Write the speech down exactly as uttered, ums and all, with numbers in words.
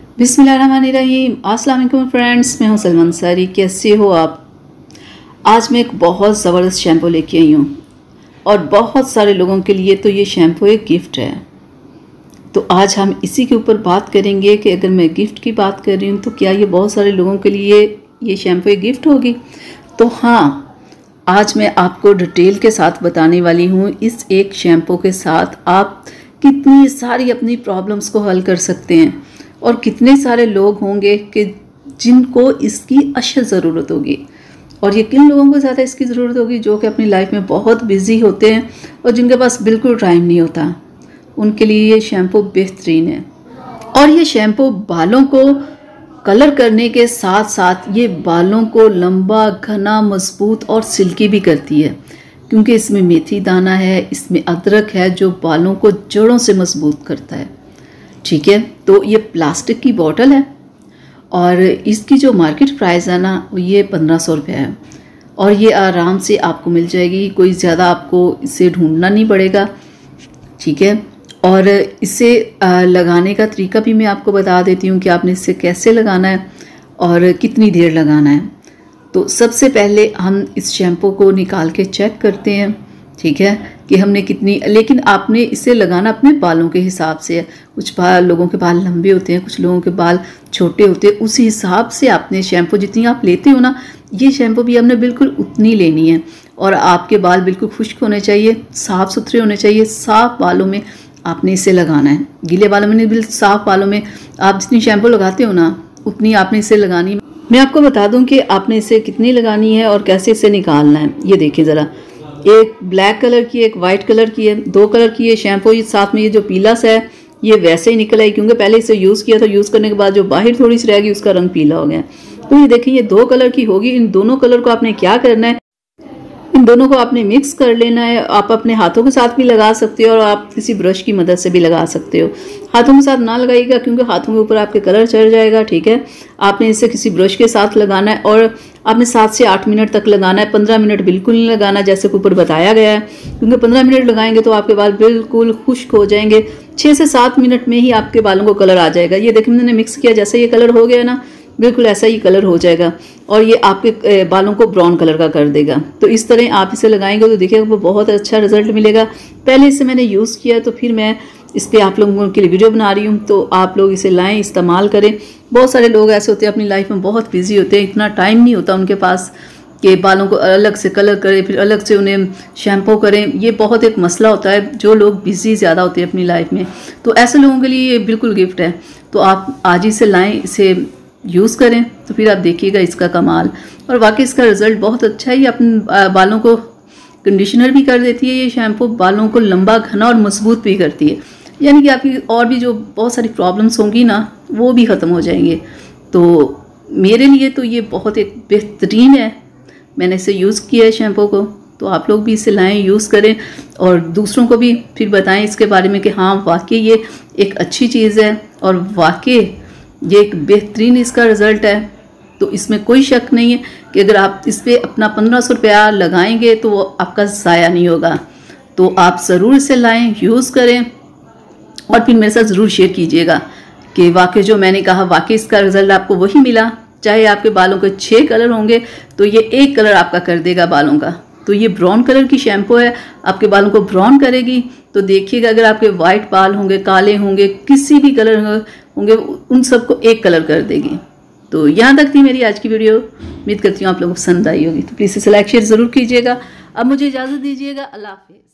बिस्मिल्लाहिर्रहमानिर्रहीम। अस्सलाम वालेकुम फ्रेंड्स, मैं हूं सलमान अंसारी। कैसे हो आप? आज मैं एक बहुत ज़बरदस्त शैम्पू लेके आई हूं और बहुत सारे लोगों के लिए तो ये शैम्पू एक गिफ्ट है। तो आज हम इसी के ऊपर बात करेंगे कि अगर मैं गिफ्ट की बात कर रही हूँ तो क्या ये बहुत सारे लोगों के लिए ये शैम्पू एक गिफ्ट होगी? तो हाँ, आज मैं आपको डिटेल के साथ बताने वाली हूँ इस एक शैम्पू के साथ आप कितनी सारी अपनी प्रॉब्लम्स को हल कर सकते हैं और कितने सारे लोग होंगे कि जिनको इसकी अशद ज़रूरत होगी। और ये किन लोगों को ज़्यादा इसकी ज़रूरत होगी? जो कि अपनी लाइफ में बहुत बिजी होते हैं और जिनके पास बिल्कुल टाइम नहीं होता, उनके लिए ये शैम्पू बेहतरीन है। और ये शैम्पू बालों को कलर करने के साथ साथ ये बालों को लंबा, घना, मजबूत और सिल्की भी करती है, क्योंकि इसमें मेथी दाना है, इसमें अदरक है जो बालों को जड़ों से मजबूत करता है। ठीक है, तो ये प्लास्टिक की बोतल है और इसकी जो मार्केट प्राइस है ना वो ये पंद्रह सौ रुपये है और ये आराम से आपको मिल जाएगी। कोई ज़्यादा आपको इसे ढूंढना नहीं पड़ेगा। ठीक है, और इसे लगाने का तरीका भी मैं आपको बता देती हूँ कि आपने इसे कैसे लगाना है और कितनी देर लगाना है। तो सबसे पहले हम इस शैम्पू को निकाल के चेक करते हैं, ठीक है, कि हमने कितनी, लेकिन आपने इसे लगाना अपने बालों के हिसाब से है। कुछ बाल लोगों के बाल लंबे होते हैं, कुछ लोगों के बाल छोटे होते हैं, उसी हिसाब से आपने शैम्पू जितनी आप लेते हो ना, ये शैम्पू भी हमने बिल्कुल उतनी लेनी है। और आपके बाल बिल्कुल खुश्क होने चाहिए, साफ़ सुथरे होने चाहिए। साफ़ बालों में आपने इसे लगाना है, गीले बालों में नहीं, बिल्कुल साफ़ बालों में आप जितनी शैम्पू लगाते हो ना उतनी आपने इसे लगानी है। मैं आपको बता दूं कि आपने इसे कितनी लगानी है और कैसे इसे निकालना है। ये देखिए ज़रा, एक ब्लैक कलर की, एक वाइट कलर की है, दो कलर की है शैम्पू। ये साथ में ये जो पीला सा है ये वैसे ही निकल आई, क्योंकि पहले इसे यूज़ किया था, यूज़ करने के बाद जो बाहर थोड़ी सी रह गई उसका रंग पीला हो गया। तो ये देखिए, ये दो कलर की होगी। इन दोनों कलर को आपने क्या करना है, इन दोनों को आपने मिक्स कर लेना है। आप अपने हाथों के साथ भी लगा सकते हो और आप किसी ब्रश की मदद से भी लगा सकते हो। हाथों के साथ ना लगाइएगा क्योंकि हाथों के ऊपर आपके कलर चढ़ जाएगा। ठीक है, आपने इसे किसी ब्रश के साथ लगाना है और आपने सात से आठ मिनट तक लगाना है। पंद्रह मिनट बिल्कुल नहीं लगाना जैसे कि ऊपर बताया गया है, क्योंकि पंद्रह मिनट लगाएंगे तो आपके बाल बिल्कुल खुश्क हो जाएंगे। छः से सात मिनट में ही आपके बालों को कलर आ जाएगा। ये देखिए, मैंने मिक्स किया, जैसे ये कलर हो गया ना, बिल्कुल ऐसा ही कलर हो जाएगा और ये आपके बालों को ब्राउन कलर का कर देगा। तो इस तरह आप इसे लगाएंगे तो देखिएगा वो बहुत अच्छा रिजल्ट मिलेगा। पहले इसे मैंने यूज़ किया तो फिर मैं इस पर आप लोगों के लिए वीडियो बना रही हूँ, तो आप लोग इसे लाएं, इस्तेमाल करें। बहुत सारे लोग ऐसे होते हैं अपनी लाइफ में बहुत बिजी होते हैं, इतना टाइम नहीं होता उनके पास कि बालों को अलग से कलर करें, फिर अलग से उन्हें शैम्पू करें। ये बहुत एक मसला होता है जो लोग बिजी ज़्यादा होते हैं अपनी लाइफ में। तो ऐसे लोगों के लिए ये बिल्कुल गिफ्ट है। तो आप आज ही से लाएँ, इसे यूज़ करें तो फिर आप देखिएगा इसका कमाल। और वाकई इसका रिज़ल्ट बहुत अच्छा है। ये अपने बालों को कंडीशनर भी कर देती है ये शैम्पू, बालों को लंबा, घना और मजबूत भी करती है। यानी कि आपकी और भी जो बहुत सारी प्रॉब्लम्स होंगी ना वो भी ख़त्म हो जाएंगे। तो मेरे लिए तो ये बहुत एक बेहतरीन है। मैंने इसे यूज़ किया है शैम्पू को, तो आप लोग भी इसे लाएँ, यूज़ करें और दूसरों को भी फिर बताएं इसके बारे में कि हाँ वाकई ये एक अच्छी चीज़ है और वाकई ये एक बेहतरीन इसका रिज़ल्ट है। तो इसमें कोई शक नहीं है कि अगर आप इस पर अपना पंद्रह सौ रुपया लगाएंगे तो वो आपका ज़ाया नहीं होगा। तो आप ज़रूर इसे लाएं, यूज़ करें और फिर मेरे साथ ज़रूर शेयर कीजिएगा कि वाकई जो मैंने कहा वाकई इसका रिज़ल्ट आपको वही मिला। चाहे आपके बालों के छः कलर होंगे तो ये एक कलर आपका कर देगा बालों का। तो ये ब्राउन कलर की शैम्पू है, आपके बालों को ब्राउन करेगी। तो देखिएगा, अगर आपके वाइट बाल होंगे, काले होंगे, किसी भी कलर होंगे, उन सबको एक कलर कर देगी। तो यहाँ तक थी मेरी आज की वीडियो। उम्मीद करती हूँ आप लोगों को पसंद आई होगी। तो प्लीज़ इसे लाइक शेयर ज़रूर कीजिएगा। अब मुझे इजाज़त दीजिएगा। अल्लाह हाफिज़।